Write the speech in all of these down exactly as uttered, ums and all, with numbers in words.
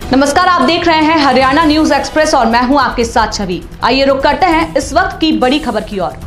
नमस्कार, आप देख रहे हैं हरियाणा न्यूज एक्सप्रेस और मैं हूं आपके साथ छवि। आइए रुक करते हैं इस वक्त की बड़ी खबर की ओर।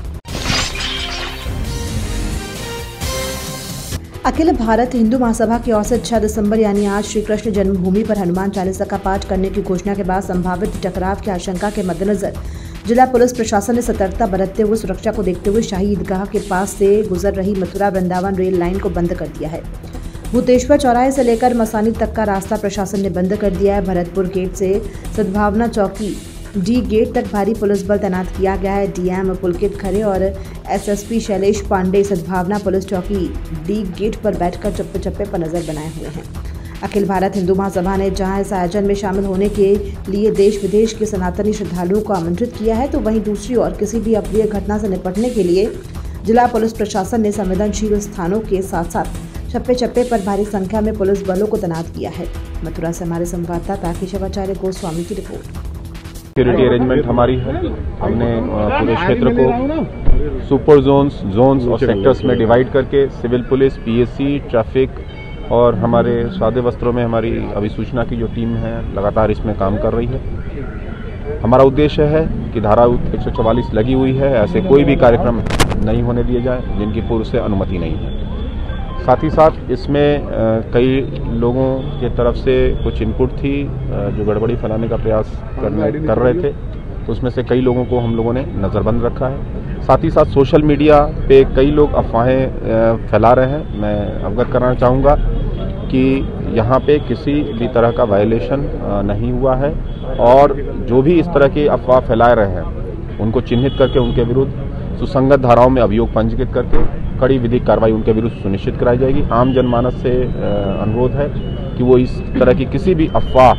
अखिल भारत हिंदू महासभा की ओर से छह दिसंबर यानी आज श्री कृष्ण जन्मभूमि पर हनुमान चालीसा का पाठ करने की घोषणा के बाद संभावित टकराव की आशंका के मद्देनजर जिला पुलिस प्रशासन ने सतर्कता बरतते हुए सुरक्षा को देखते हुए शाही ईदगाह के पास से गुजर रही मथुरा वृंदावन रेल लाइन को बंद कर दिया है। भूतेश्वर चौराहे से लेकर मसानी तक का रास्ता प्रशासन ने बंद कर दिया है। भरतपुर गेट से सद्भावना चौकी डी गेट तक भारी पुलिस बल तैनात किया गया है। डीएम पुलकित खरे और एसएसपी शैलेश पांडे सद्भावना पुलिस चौकी डी गेट पर बैठकर चप्पे चप्पे पर नजर बनाए हुए हैं। अखिल भारत हिंदू महासभा ने जहां इस आयोजन में शामिल होने के लिए देश विदेश के सनातनी श्रद्धालुओं को आमंत्रित किया है, तो वहीं दूसरी ओर किसी भी अप्रिय घटना से निपटने के लिए जिला पुलिस प्रशासन ने संवेदनशील स्थानों के साथ साथ चप्पे चप्पे पर भारी संख्या में पुलिस बलों को तैनात किया है। मथुरा से हमारे संवाददाता केशवाचार्य गोस्वामी की रिपोर्ट। सिक्योरिटी अरेंजमेंट हमारी है। हमने पूरे क्षेत्र को सुपर जोन्स जोन्स और सेक्टर्स में डिवाइड करके सिविल पुलिस, पीएससी, ट्रैफिक और हमारे सादे वस्त्रों में हमारी अभिसूचना की जो टीम है लगातार इसमें काम कर रही है। हमारा उद्देश्य है कि धारा एक सौ चौवालीस लगी हुई है, ऐसे कोई भी कार्यक्रम नहीं होने दिए जाए जिनकी पूर्व से अनुमति नहीं है। साथ ही साथ इसमें कई लोगों की तरफ से कुछ इनपुट थी जो गड़बड़ी फैलाने का प्रयास करने कर रहे थे, तो उसमें से कई लोगों को हम लोगों ने नज़रबंद रखा है। साथ ही साथ सोशल मीडिया पे कई लोग अफवाहें फैला रहे हैं। मैं अवगत कराना चाहूँगा कि यहाँ पे किसी भी तरह का वायलेशन नहीं हुआ है और जो भी इस तरह की अफवाह फैला रहे हैं उनको चिन्हित करके उनके विरुद्ध सुसंगत धाराओं में अभियोग पंजीकृत करके कड़ी विधिक कार्रवाई उनके विरुद्ध सुनिश्चित कराई जाएगी। आम जनमानस से अनुरोध है कि वो इस तरह की किसी भी अफवाह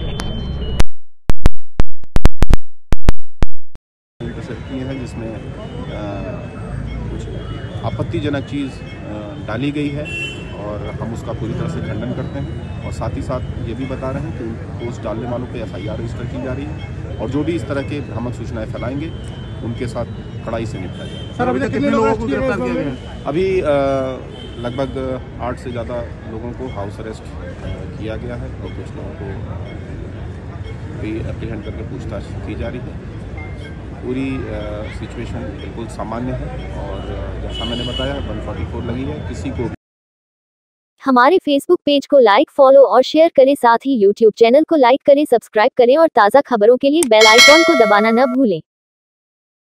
है जिसमें कुछ आपत्तिजनक चीज़ डाली गई है और हम उसका पूरी तरह से खंडन करते हैं और साथ ही साथ ये भी बता रहे हैं कि पोस्ट डालने वालों पर एफ आई आर रजिस्टर की जा रही है और जो भी इस तरह के भ्रामक सूचनाएं फैलाएंगे उनके साथ कड़ाई से निपटा जाए। सर, अभी तक कितने लोगों को गिरफ्तार किया गया है? अभी लगभग आठ से ज़्यादा लोगों को हाउस अरेस्ट किया गया है और कुछ लोगों को भी एप्रीहेंड करके पूछताछ की जा रही है। पूरी सिचुएशन बिल्कुल सामान्य है और जैसा मैंने बताया एक सौ चौवालीस लगी है। किसी को हमारे फेसबुक पेज को लाइक, फॉलो और शेयर करें, साथ ही यूट्यूब चैनल को लाइक करें, सब्सक्राइब करें और ताज़ा खबरों के लिए बेल आइकॉन को दबाना न भूलें।